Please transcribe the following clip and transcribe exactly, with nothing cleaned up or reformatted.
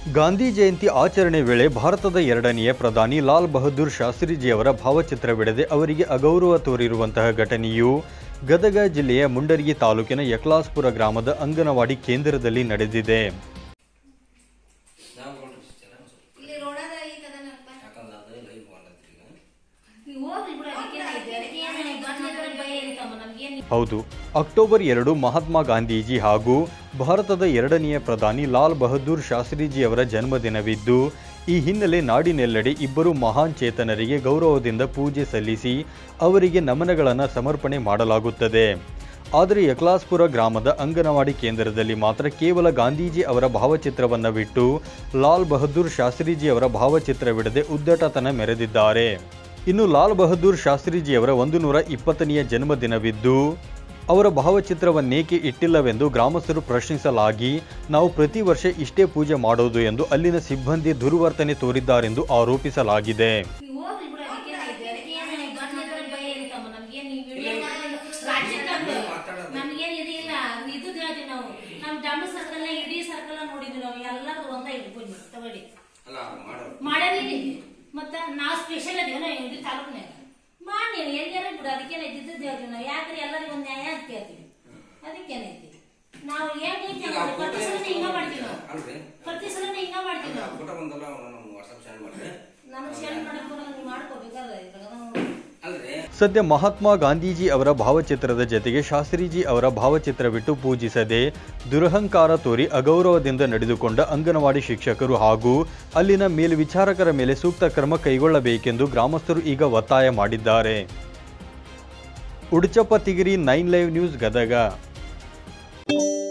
ಗಾಂಧಿ ಜಯಂತಿ ಆಚರಣೆ ವೇಳೆ ಭಾರತದ ಎರಡನೆಯ ಪ್ರಧಾನಿ ಲಾಲ್ ಬಹದ್ದೂರ್ ಶಾಸ್ತ್ರೀಜಿಯವರ ಭಾವಚಿತ್ರವಿಡದೆ ಅವರಿಗೆ ಅಗೌರವ ತೋರಿರುವಂತಹ ಘಟನೆಯು ಗದಗ ಜಿಲ್ಲೆಯ ಮುಂಡರಗಿ ತಾಲೂಕಿನ ಯಕ್ಲಾಸ್ಪುರ ಗ್ರಾಮದ ಅಂಗನವಾಡಿ ಕೇಂದ್ರದಲ್ಲಿ ನಡೆದಿದೆ. ಹೌದು, ಅಕ್ಟೋಬರ್ ಎರಡು ಮಹಾತ್ಮ ಗಾಂಧೀಜಿ ಹಾಗೂ ಭಾರತದ ಎರಡನೆಯ ಪ್ರಧಾನಿ ಲಾಲ್ ಬಹದ್ದೂರ್ ಶಾಸ್ತ್ರೀಜಿಯವರ ಜನ್ಮದಿನವಿದ್ದು, ಈ ಹಿನ್ನೆಲೆ ನಾಡಿನೆಲ್ಲೆಡೆ ಇಬ್ಬರು ಮಹಾನ್ ಚೇತನರಿಗೆ ಗೌರವದಿಂದ ಪೂಜೆ ಸಲ್ಲಿಸಿ ಅವರಿಗೆ ನಮನಗಳನ್ನು ಸಮರ್ಪಣೆ ಮಾಡಲಾಗುತ್ತದೆ. ಆದರೆ ಯಕ್ಲಾಸ್ಪುರ ಗ್ರಾಮದ ಅಂಗನವಾಡಿ ಕೇಂದ್ರದಲ್ಲಿ ಮಾತ್ರ ಕೇವಲ ಗಾಂಧೀಜಿ ಅವರ ಭಾವಚಿತ್ರವನ್ನು ಬಿಟ್ಟು ಲಾಲ್ ಬಹದ್ದೂರ್ ಶಾಸ್ತ್ರೀಜಿಯವರ ಭಾವಚಿತ್ರವಿಡದೆ ಉದ್ದಟತನ ಮೆರೆದಿದ್ದಾರೆ. ಇನ್ನು ಲಾಲ್ ಬಹದ್ದೂರ್ ಶಾಸ್ತ್ರೀಜಿಯವರ ಒಂದು ನೂರ ಇಪ್ಪತ್ತನೆಯ ಜನ್ಮದಿನವಿದ್ದು ಅವರ ಭಾವಚಿತ್ರವನ್ನೇಕೆ ಇಟ್ಟಿಲ್ಲವೆಂದು ಗ್ರಾಮಸ್ಥರು ಪ್ರಶ್ನಿಸಲಾಗಿ, ನಾವು ಪ್ರತಿ ವರ್ಷ ಇಷ್ಟೇ ಪೂಜೆ ಮಾಡೋದು ಎಂದು ಅಲ್ಲಿನ ಸಿಬ್ಬಂದಿ ದುರ್ವರ್ತನೆ ತೋರಿದ್ದಾರೆಂದು ಆರೋಪಿಸಲಾಗಿದೆ. ಮತ್ತ ನಾವು ಸ್ಪೆಷಲ್ ಅದೇನೋ ಇಡೀ ತಾಲೂಕ್ನಾಗ ಮಾಡಿ ಎಲ್ಲಾರ ಬಿಡು, ಅದಕ್ಕೇನೆ ಇದ್ದಿದ್ದು ಹೇಳ್ತೀವಿ ನಾವು. ಯಾಕ್ರಿ ಎಲ್ಲರಿಗೂ ಒಂದು ನ್ಯಾಯ ಅಂತ ಕೇಳ್ತೀವಿ, ಅದಕ್ಕೇನೈತಿ ನಾವು ಏನೈತಿ ಪ್ರತಿ ಸಲ ಹಿಂಗ ಮಾಡ್ತೀವಿ ನಾವು ಪ್ರತಿ ಸಲ ಹಿಂಗ ಮಾಡ್ತೀವಿ ನಾವು ನನಗೆ ಶೇರ್ ಮಾಡಕ್ಕೆ ನೀವು ಮಾಡ್ಕೋಬೇಕಾದ್ರೆ. ಸದ್ಯ ಮಹಾತ್ಮ ಗಾಂಧೀಜಿ ಅವರ ಭಾವಚಿತ್ರದ ಜತೆಗೆ ಶಾಸ್ತ್ರೀಜಿ ಅವರ ಭಾವಚಿತ್ರವಿಟ್ಟು ಪೂಜಿಸದೆ ದುರಹಂಕಾರ ತೋರಿ ಅಗೌರವದಿಂದ ನಡೆದುಕೊಂಡ ಅಂಗನವಾಡಿ ಶಿಕ್ಷಕರು ಹಾಗೂ ಅಲ್ಲಿನ ಮೇಲ್ವಿಚಾರಕರ ಮೇಲೆ ಸೂಕ್ತ ಕ್ರಮ ಕೈಗೊಳ್ಳಬೇಕೆಂದು ಗ್ರಾಮಸ್ಥರು ಈಗ ಒತ್ತಾಯ ಮಾಡಿದ್ದಾರೆ. Uduchappa Tigiri, nine live news, Gadag.